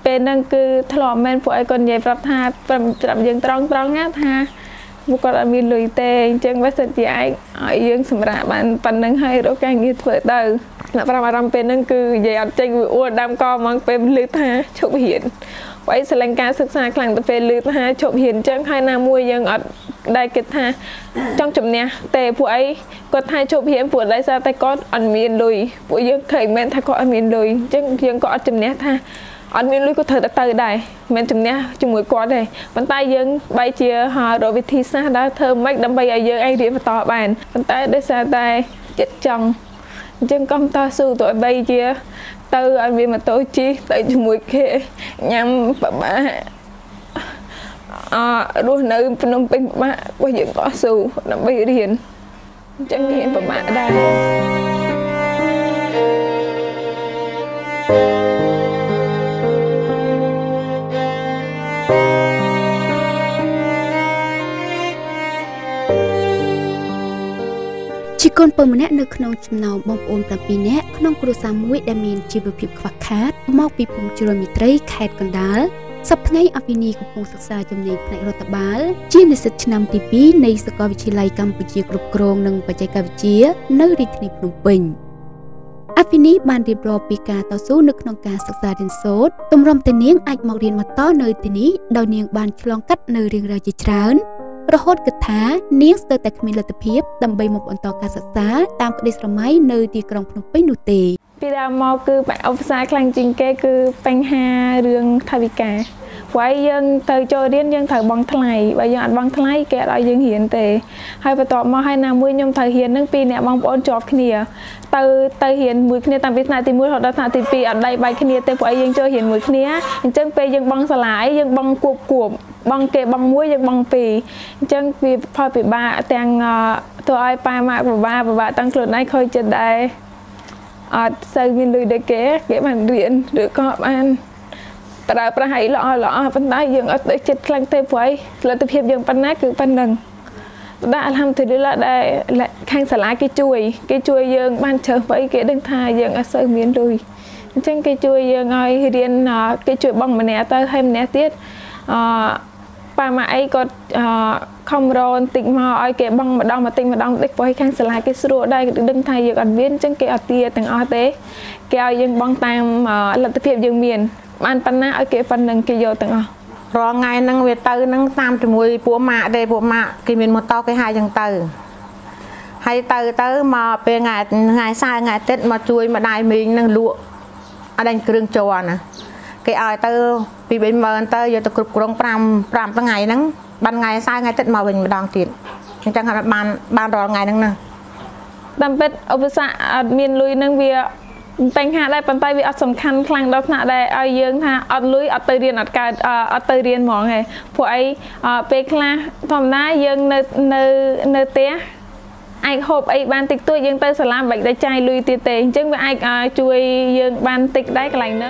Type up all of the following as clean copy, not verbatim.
bên năng cứ thọ men phụ ai còn nhảy pháp tha chậm dừng trong nhá tha một con ăn miên lùi tê chân với sợi dây ở dương sầm rạ bạn phần năng hay đôi cái như thuở từ là para làm bên năng cứ dây ở chân bị uốn đam co mang bên lưới tha chụp hiện vậy sẽ lên caศึกษา khẳng tập về lưới tha chụp hiện chân hai nam môi dương ở đây kết tha trong chụp nè tê phụ ấy có thay chụp hiện phụ đấy ra tay có ăn miên lùi phụ dương khởi men thay có ăn miên lùi chân dương có chụp nè tha anh miền núi có thời từ đây mình chừng nè chừng mũi qua đây bàn tay dương bay chia họ rồi thi xa đã thơm mấy đâm bay ở dương ai đi vào tỏ bàn bàn tay để xa tay chết chồng chân công ta su tuổi bay chia từ anh miền mà tôi chi tại chừng mũi kia nhằm bà đua nữ nông pin bà qua dương có su đâm bay điền chân hiện bà đây chỉ còn bờ một nét nơi khung chim nào bom ôm tập pin nét khung kêu sa muối đam mê chỉ vừa phim khạc khát mọc bị phồng chua mì tray khát còn đá sắp ngay ở bên này của phongศึกษา จำ ในในรัฐบาลจีนในศึกษาปีปีในสกอวิทยาลัยกัมพูชีกรุบกรองนังปัจจัยการวิจัยในริทนิพนมเป่งอาฟินีบานเรียบร้อยปีการต่อสู้นึกนองการศึกษาเรียนโสดตุ่มรำแต่เนียงอาจมองเรียนมาต่อในที่นี้ดาวเนียงบานฉลองกัดในเรียงรายจิตร้านระหดกระถาเนียงเสด็จมีลัตเพียบดำใบหมกอันต่อการศึกษาตามกระดิ่งสมัยในที่กรุงพนมเปญนุเตปีดามอคือแบบเอาภาษากลางจริงแกคือปัญหาเรื่องทวิกาไว้ยังเธอโจเรียนยังเธอบังทลายไว้ยังอัดบังทลายแกเรายังเห็นแต่ให้ประตอบมาให้นำมือยมเธอเห็นนั่งปีเนี่ยบังปอนจอบขี้เนี่ยเธอเห็นมือขี้เนี่ยตามพิจารณาตีมือเขาดัชนาตีปีอัดใดใบขี้เนี่ยแต่ไว้ยังเจอเห็นมือขี้เนี่ยจังไปยังบังสลายยังบังกวบบังเกบังมุ้ยยังบังปีจังปีพอปีบ้าแต่งตัวไอ้ปลามาบ้าตั้งกลุ่มได้เคยจะได้ใส่เงินเลยได้เก๋มันเรียนหรือก็มันแต่ประหายหล่อปันได้ยังเอาจิตคลังเตะไว้แล้วแต่เพียบยังปันนั้นคือปันหนึ่งได้ทำถือได้ได้ข้างสลายcái chuốiยังบ้านเชิงไว้cáiดึงทายยังเอาใส่เงินเลยจังcái chuốiยังเอาเรียนcái chuốiบังมันเนี่ยเตอให้มันเนี่ยติดปามาไอ้ก็คอมโรนติงมาไอ้เก็บบังมาดองมาติงมาดองเด็กไว้ข้างสลายcáiสระได้ดึงทายยังอันเวียนจังcáiอัดเตียต่างอัดเต้แกยังบังตามหลักเพียบยังเมียนบ้านปันนะไอ้เก็บฟันหนึ่งกิโยต่างอ่ะรอไงนั่งเวทนั่งตามจมูกปัวมาเดปัวมากินเป็นมอเตอร์cái haiยังให้มาเป็นไงใส่ไงเต็ดมาช่วยมาได้มีนั่งลวกอะไรเครื่องจวนนะcái aiปีเป็นมาอยู่ตะกรุบกรงปรามตั้งไงนั่งบันไงใส่ไงเต็ดมาเป็นมาดองติดจังหวะบ้านรอไงนั่งน่ะดำเป็ดอุปสรรคมีนลุยนั่งเวียปัญหาได้ปัญไตวิอัดสำคัญครั้งดอกหน้าได้เอาเยอะท่าอัดลุยอัดเตยเรียนอัดการอัดเตยเรียนหมอไงพวกไอ้เปคลาทำได้ยังเนเตี้ยไอ้หอบไอ้บ้านติดตัวยังเตยสลามแบบได้ใจลุยตีเตยจึงว่าไอ้ช่วยยังบ้านติดได้กันไหนนั้น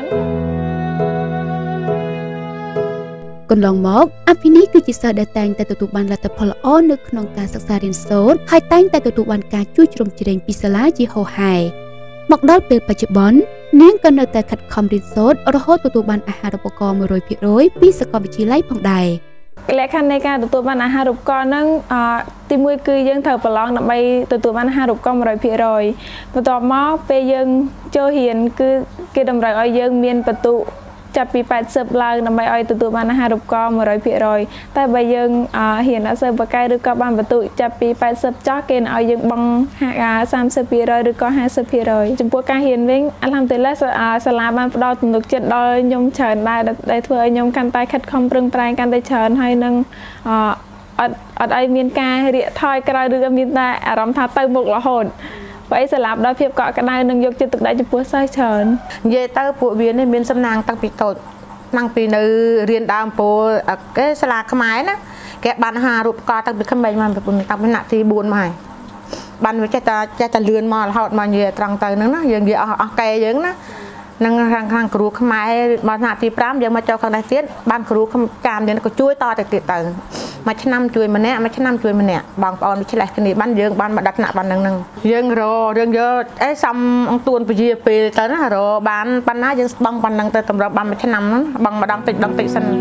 ก่อนลองมอกอภินิคือจิตสาดแต่งแต่ตัวตุบันรัตพลอ้อนึกนองการศึกษาเรียนโซดให้แต่งแต่ตัวตุบันการช่วยจมเจริญปิศลาจีโฮไฮหมอกดอลเป็นปัจจุบันเนื่องกันแต่ขัดคำรินโซดระหดตัวบันอาหารอุปกรณ์มาโรยพิโรยปีสกอวิจิไลผ่องใดและขั้นในการตัวบันอาหารอุปกรณ์นั้นตีมือคือยังเถิดประลองนำไปตัวบันอาหารอุปกรณ์มาโรยพิโรยประตอบมอไปยังเจอเห็นคือดำรงเอายังเมียนประตูจับปี8เสิร์ฟลางนำไปเอาตัวบ้านอาหารรูปกอมาร้อยพิรอยแต่ใบยังเห็นเสิร์ฟปากไก่หรือกับบ้านประตูจับปี8เสิร์ฟจ้าเกณฑ์เอายังบัง3เสิร์ฟพิรอยหรือก็5เสิร์ฟพิรอยจำพวกการเห็นวิ่งอันทำตัวแรกสลาบ้านดอตุนกจิตดอยยมเฉินได้เถื่อยมกันตายขัดคอมปรึงปลายกันได้เฉินให้นั่งอัดไอเมียนกาเรียทอยกระไรหรือกับเมียนตาอารมณ์ท่าเตยบุกละหดไว้สลับได้เพียบเกาะกันได้หนึ่งยกจิตตึกได้จะปัวใส่เฉินเยเตอร์ปัวเวียนในเมียนสำนางตั้งปีโตนั่งปีในเรียนดามปัวแกสลากขมายนะแกบันหารูปกอตั้งปีขมายมันเป็นตั้งเป็นหน้าที่บุญใหม่บันวิจัยจะเลื่อนมาหอดมาเยตรังเตยนึงนะยังเยอะแกยังนะនឹងខាងគ្រូខ្មែរមកថ្នាក់ទី5យើងមកចូលខាងនេះទៀតបានគ្រូចាមយើងក៏ជួយតទៅទៀតទៅមួយឆ្នាំជួយម្នាក់មួយឆ្នាំជួយម្នាក់បងប្អូនឆ្លេះគ្នាបានយើងបានមកដាក់ថ្នាក់បាននឹងយើងរយើងយកអីសំអង្គទួនពជាពេលទៅណារបានប៉ុណ្ណាយើងស្បង់ប៉ុណ្ណឹងទៅតម្រូវបានមួយឆ្នាំហ្នឹងបងម្ដងតិចសិន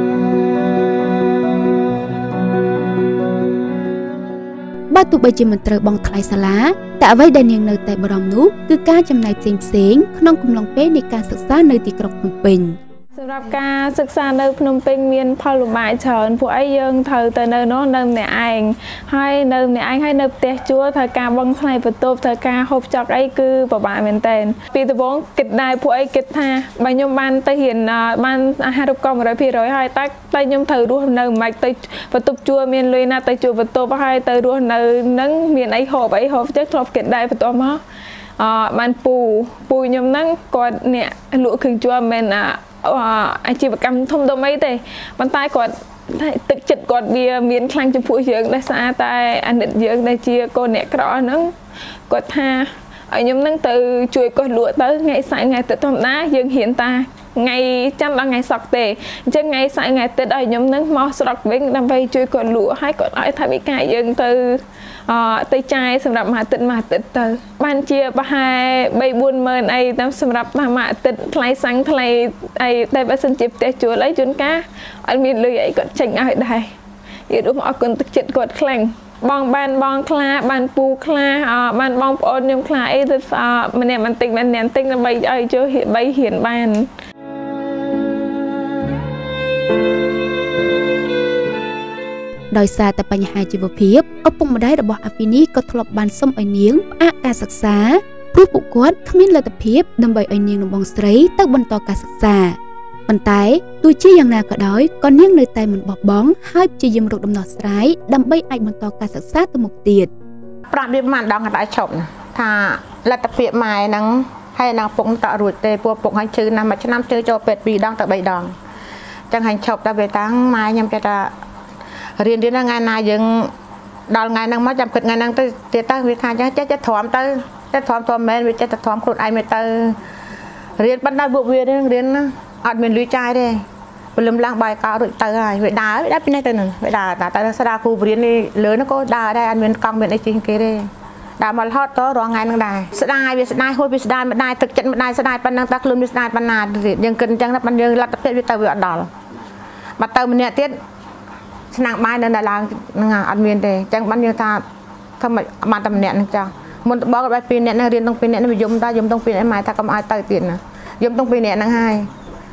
បើទោះបីជាមិនត្រូវបង់ថ្លៃសាលាតែអ្វីដែលនាងនៅតែបារម្ភនោះគឺការចំណាយផ្សេងក្នុងកំឡុងពេលនៃការសិក្សានៅទីក្រុងភ្នំពេញសម្រាប់ការសិក្សានៅភ្នំពេញមានផលលំបាកច្រើនពួកអីយើងត្រូវទៅនៅនោះនៅម្នាក់ឯងហើយនៅម្នាក់ឯងហើយនៅផ្ទះជួលត្រូវការបង់ថ្លៃបន្ទប់ត្រូវការហូបចុកអីគឺពិបាកមែនតើពីដំបូងគិតដែរពួកអីគិតថាបើខ្ញុំបានទៅរៀនបានអាហារូបករណ៍ 100% ហើយតែខ្ញុំត្រូវរស់នៅមិនទៅបន្ទប់ជួលមានលុយណាទៅជួលបន្ទប់ហើយទៅរស់នៅនឹងមានអីហូបចឹងធ្លាប់គិតដែរបន្ទាប់មកបានពូខ្ញុំហ្នឹងគាត់អ្នកលក់គ្រឿងជួលមិនអាជីវកម្មធំៗអីទេប៉ុន្តែគាត់ទឹកចិត្តគាត់វាមានខ្លាំងចំពោះយើងដោយសារតែអាណិតយើងដែលជាកូនអ្នកក្រហ្នឹងគាត់ថាឲ្យខ្ញុំនឹងទៅជួយគាត់លក់ទៅថ្ងៃសៅរ៍ថ្ងៃអាទិត្យធម្មតាយើងហ៊ានតាថ្ងៃច័ន្ទដល់ថ្ងៃសុក្រទេអញ្ចឹងថ្ងៃសៅរ៍ថ្ងៃអាទិត្យឲ្យខ្ញុំនឹងមកស្រុកវិញដើម្បីជួយគាត់លក់ហើយគាត់ឲ្យថាវិការយើងទៅចាយសម្រាប់មួយអាទិត្យទៅបានជាប្រហែល 3-4 ម៉ឺនអីតាមសម្រាប់មួយអាទិត្យថ្លៃសាំងថ្លៃអីតែបើសិនជាផ្ទះជួលអីជួនកាលអត់មានលុយអីគាត់ចេញឲ្យដែរយល់អរគុណទឹកចិត្តគាត់ខ្លាំងបងខ្លាបានពូខ្លាបានបងប្អូនខ្ញុំខ្លាអីទៅម្នាក់បន្តិចដើម្បីឲ្យចូលរៀនបានដោយសារតែបញ្ហាជីវភាពឪពុកម្ដាយរបស់អាហ្វីនីក៏ធ្លាប់បានសុំឲ្យនាងផ្អាកការសិក្សាព្រោះពួកគាត់គ្មានលទ្ធភាពដើម្បីឲ្យនាងនិងបងស្រីទៅបន្តការសិក្សាប៉ុន្តែទោះជាយ៉ាងណាក៏ដោយក៏នាងនៅតែមិនបោះបង់ហើយព្យាយាមរកដំណោះស្រាយដើម្បីអាចបន្តការសិក្សាទៅមុខទៀតប្រាប់វាមិនដងតែឈប់ថាលទ្ធភាពម៉ែហ្នឹងហើយនឹងពុកតរួចទេពួកពុកឲ្យជឿណាស់មួយឆ្នាំជឿចូលពេទ្យ2 ដងទៅ 3 ដងអញ្ចឹងឲ្យឈប់តែវាតាំងម៉ែខ្ញុំគេថារៀនថ្ងៃណាយើងដល់ថ្ងៃហ្នឹងមកចាំគិតថ្ងៃហ្នឹងទៅទៀតទៅវាថាអញ្ចឹងចេះទ្រាំទៅចេះទ្រាំមែនវាចេះតែទ្រាំខ្លួនឯងមិនទៅរៀនប៉ុណ្ណាពួកវារៀនអត់មានលុយចាយទេព្រលឹមឡើងបាយកោរួចទៅហើយវាដើរពីនេះទៅនឹងវាដើរតែស្ដារគ្រូបរៀននេះលើនោះក៏ដើរដែរអត់មានកង់មានអីជាងគេទេដើរមករហូតតរងថ្ងៃហ្នឹងដែរស្ដាយវាស្ដាយហួយវាស្ដាយមិនដែរទឹកចិត្តមិនដែរស្ដាយប៉ុណ្ណឹងតែខ្លួនវាស្ដាយប៉ុណ្ណាទៀតយើងគិតអញ្ចឹងតែយើងលទ្ធភាពវាទៅវាអត់ដល់មកទៅម្នាក់ទៀតឆ្នាំងបាយនៅដល់ឡើងហ្នឹងអត់មានទេអញ្ចឹងបានយើងថាធ្វើមិនបានតែម្នាក់ហ្នឹងចាស់មុនតបក៏បែប2 នាក់ហ្នឹងរៀនទាំង2 នាក់នេះយំតាយំទាំង2 នាក់ម៉ែថាកុំឲ្យទៅទៀតណាយំទាំង2 នាក់ហ្នឹងហើយ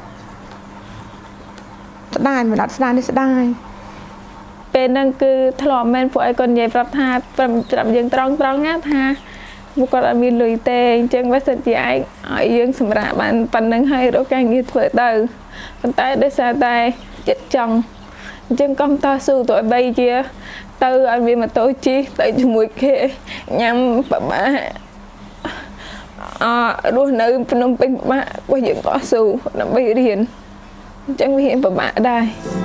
ស្ដាយមិនអត់ស្ដាយនេះស្ដាយពេលហ្នឹងគឺធ្លាប់មែនពួកឯងគាត់និយាយប្រាប់ថាប្រាប់យើងត្រង់ណាថាពួកគាត់អត់មានលុយទេអញ្ចឹងបើសិនជាឯងឲ្យយើងសម្រាប់បានប៉ុណ្្នឹងហើយរកការងារធ្វើទៅប៉ុន្តែដោយសារតែចិត្តចង់អញ្ចឹងកុំតស៊ូទោះបីជាទៅឲ្យមានម៉ូតូជិះទៅជាមួយគេញ៉ាំបបារស់នៅភ្នំពេញបបាពួកយើងតស៊ូដើម្បីរៀនអញ្ចឹងវាពិបាកដែរ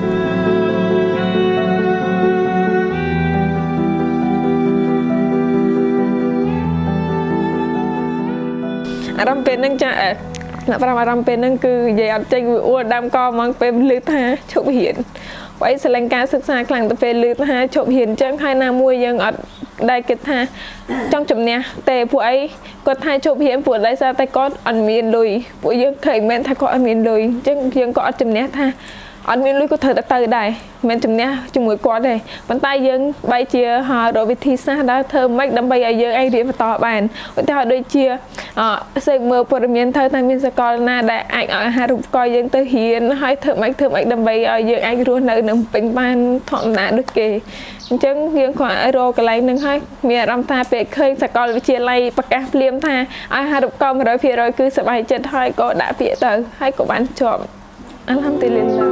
អារម្មណ៍ពេលហ្នឹងចាអ្នកប្រាប់អារម្មណ៍ពេលហ្នឹងគឺនិយាយអត់ចេញអួរដាំកហ្មងពេលលឺថាឈប់រៀនបើឯងស្រឡាញ់ការសិក្សាខ្លាំងទៅពេលលឺថាឈប់រៀនអញ្ចឹងហើយណាមួយយើងអត់ដែលគិតថាចង់ជំនះទេពួកអីគាត់ថាឈប់រៀនពួកដោយសារតែគាត់អត់មានលុយពួកយើងឃើញមែនថាគាត់អត់មានលុយអញ្ចឹងយើងក៏អត់ជំនះថាអត់មានលុយក៏ត្រូវទៅដែរមិនជំនះជាមួយគាត់ទេប៉ុន្តែយើងបែរជារកវិធីសាស្ត្រដែរធ្វើម៉េចដើម្បីឲ្យយើងឯងរៀនបន្តបានឧទាហរណ៍ដូចជាសេកមើលព័ត៌មានថាមានសកលណាដែលអាចឲ្យអាហារូបករណ៍យើងទៅរៀនហើយធ្វើម៉េចដើម្បីឲ្យយើងអាចរស់នៅនឹងពេញបានធម្មតាដូចគេអញ្ចឹងយើងគ្រាន់តែរកកន្លែងហ្នឹងហើយមានអារម្មណ៍ថាពេលឃើញសកលវិទ្យាល័យប្រកាសភ្លាមថាឲ្យអាហារូបករណ៍ 100% គឺសប្បាយចិត្តហើយក៏ដាក់ពាក្យទៅហើយក៏បានជាប់អាល់ហាំឌុលីឡា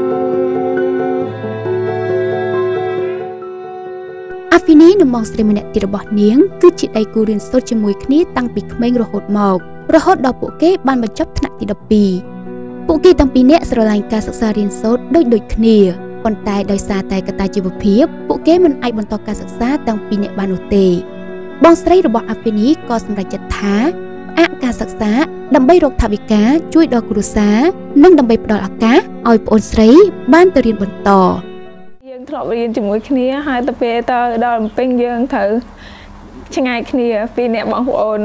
អាហ្វីនីនិងបងស្រីម្នាក់ទៀតរបស់នាងគឺជាដៃគូរៀនសូត្រជាមួយគ្នាតាំងពីក្មេងរហូតដល់ពួកគេបានបញ្ចប់ថ្នាក់ទី12ពួកគេទាំងពីរនាក់ស្រឡាញ់ការសិក្សារៀនសូត្រដូចគ្នាប៉ុន្តែដោយសារតែកត្តាជីវភាពពួកគេមិនអាចបន្តការសិក្សាទាំងពីរនាក់បាននោះទេបងស្រីរបស់អាហ្វីនីក៏សម្រេចចិត្តថាផ្អាកការការសិក្សាដើម្បីរកថវិកាជួយដល់គ្រួសារនិងដើម្បីផ្ដល់ឱកាសឲ្យប្អូនស្រីបានទៅរៀនបន្តយើងធ្លាប់រៀនជាមួយគ្នាហើយទៅពេលទៅដល់បំពេញយើងត្រូវឆ្ងាយគ្នាពីអ្នកបងប្អូន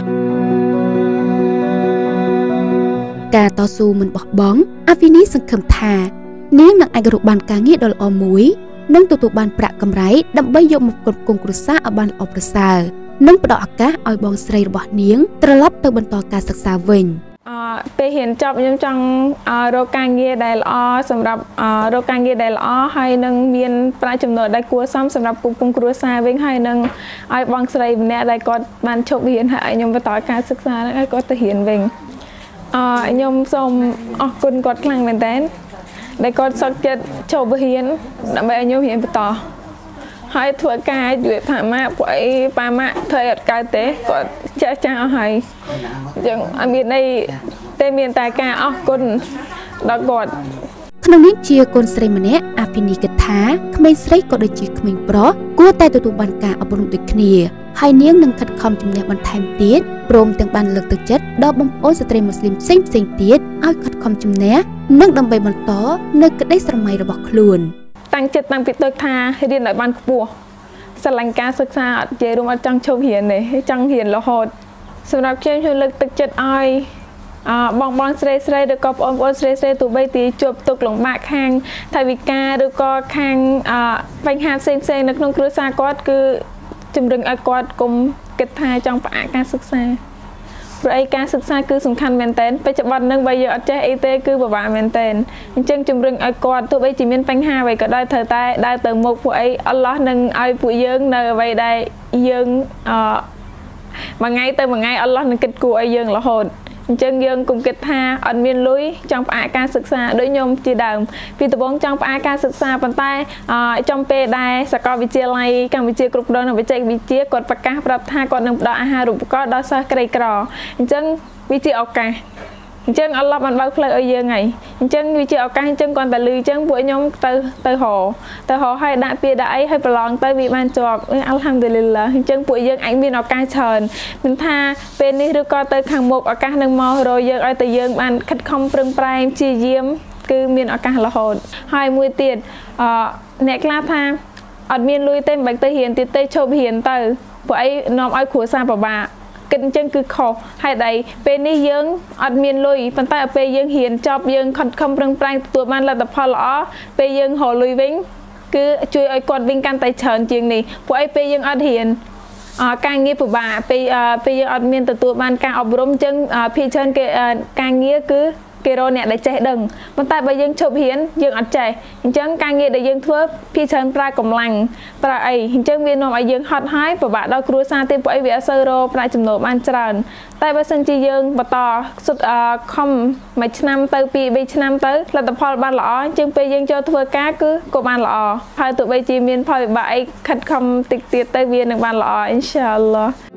ការតស៊ូមិនបោះបង់អាវីនីសង្ឃឹមថានាងនឹងអាចរកបានការងារដ៏ល្អមួយនិងទទួលបានប្រាក់កម្រៃដើម្បីយកមកគ្រប់គ្រងគ្រួសារឲ្យបានល្អប្រសើរនិងផ្ដល់ឱកាសឲ្យបងស្រីរបស់នាងត្រឡប់ទៅបន្តការសិក្សាវិញពេលរៀនចប់ខ្ញុំចង់រកការងារដែលល្អសម្រាប់រកការងារដែលល្អហើយនឹងមានប្រាក់ចំណូលដែលគួរសមសម្រាប់គ្រប់គ្រងគ្រួសារវិញហើយនឹងឲ្យបងស្រីម្នាក់ដែលគាត់បានឈប់រៀនហើយខ្ញុំបន្តការសិក្សាហ្នឹងឲ្យគាត់ទៅរៀនវិញខ្ញុំសូមអរគុណគាត់ខ្លាំងមែនតើដែលគាត់សុខចិត្តចូលរៀនដើម្បីឲ្យខ្ញុំរៀនបន្តហើយធ្វើការជួយថាម៉ាក់ពួកអីប៉ាម៉ាក់ធ្វើអត់កើតទេគាត់ចាស់ហើយអញ្ចឹងអត់មានអីតែមានតែការអរគុណដល់គាត់ក្នុងនាមជាកូនស្រីម្នាក់អាភីនីគិតថាក្មេងស្រីក៏ដូចជាក្មេងប្រុសគួរតែទទួលបានការអប់រំដូចគ្នាហើយនាងនឹងខិតខំជំនះបន្ថែមទៀតព្រមទាំងបានលើកទឹកចិត្តដល់បងប្អូនស្ត្រីមូស្លីមផ្សេងទៀតឲ្យខិតខំជំនះនិងដើម្បីបន្តនៅក្តីស្រមៃរបស់ខ្លួនតាំងចិត្តតាំងពីតូចថារៀនឲ្យបានខ្ពស់ស្រឡាញ់ការសិក្សាអត់និយាយរួមអត់ចង់ឈប់រៀនទេចង់រៀនរហូតសម្រាប់ខ្ញុំលើកទឹកចិត្តឲ្យបងស្រីឬក៏បងប្អូនស្រីទោះបីទីជួបទុក្ខលំបាកខាងថវិកាឬក៏ខាងបញ្ហាផ្សេងនៅក្នុងគ្រួសារគាត់គឺជំរុញឲ្យគាត់កុំគិតថាចង់ផ្អាកការសិក្សាព្រោះឯការសិក្សាគឺសំខាន់មែនទែនបច្ចុប្បន្ននឹងបើយើងអត់ចេះអីទេគឺពិបាកមែនទែនអញ្ចឹងជំរុញឲ្យគាត់ទោះបីជាមានបញ្ហាអ្វីក៏ដោយត្រូវតែដើរទៅមុខពួកអីអល់ឡោះនឹងឲ្យពួកយើងនៅអ្វីដែលយើងមួយថ្ងៃទៅមួយថ្ងៃអល់ឡោះនឹងគិតគូរឲ្យយើងរហូតអញ្ចឹងយើងកុំគិតថាអត់មានលុយចង់ផ្អាកការសិក្សាដូចខ្ញុំជាដើមពីដំបូងចង់ផ្អាកការសិក្សាប៉ុន្តែចំពេលដែលសាកលវិទ្យាល័យកម្ពុជាគ្រប់គ្រងនិងបច្ចេកវិទ្យាគាត់ប្រកាសប្រាប់ថាគាត់នឹងផ្ដល់អាហារូបករណ៍ដល់សិស្សក្រីក្រអញ្ចឹងវាជាឱកាសអញ្ចឹងអល់ឡោះបានបើកផ្លូវឲ្យយើងហើយអញ្ចឹងវាជាឱកាសអញ្ចឹងគាត់តែលឺអញ្ចឹងពួកខ្ញុំទៅហោឲ្យដាក់ពាក្យដាក់អីឲ្យប្រឡងទៅវាបានជាប់អល់ហាំឌុលីឡាអញ្ចឹងពួកយើងអាចមានឱកាសច្រើនមិនថាពេលនេះឬក៏ទៅខាងមុខឱកាសនឹងមករកយើងឲ្យតែយើងបានខិតខំប្រឹងប្រែងព្យាយាមគឺមានឱកាសរហូតហើយមួយទៀតអ្នកខ្លះថាអត់មានលុយទេមិនបាច់ទៅរៀនទៀតទេឈប់រៀនទៅពួកអីនាំឲ្យគ្រួសារពិបាកគិតអញ្ចឹងគឺខុសហេតុអីពេលនេះយើងអត់មានលុយប៉ុន្តែពេលយើងរៀនចប់យើងខិតខំប្រឹងប្រែងទទួលបានលទ្ធផលល្អពេលយើងរកលុយវិញគឺជួយឲ្យគាត់វិញកាន់តែច្រើនជាងនេះពួកអីពេលយើងអត់រៀនការងារពិបាកពេលយើងអត់មានទទួលបានការអប់រំអញ្ចឹងភាគច្រើនគេការងារគឺគេរកអ្នកដែលចេះដឹងប៉ុន្តែបើយើងឈប់រៀនយើងអត់ចេះអញ្ចឹងការងារដែលយើងធ្វើភាគច្រើនប្រើកម្លាំងប្រើអីអញ្ចឹងវានាំឲ្យយើងហត់ហើយពិបាកដល់គ្រួសារទេពួកអីវាអត់សូវរកប្រាក់ចំណូលបានច្រើនតែបើសិនជាយើងបន្តខំមួយឆ្នាំទៅ2-3ឆ្នាំទៅលទ្ធផលបានល្អអញ្ចឹងពេលយើងចូលធ្វើការគឺក៏បានល្អហើយទោះបីជាមានផលវិបាកអីខិតខំតិចទៀតទៅវានឹងបានល្អអ៊ីនសាអល់ឡោះ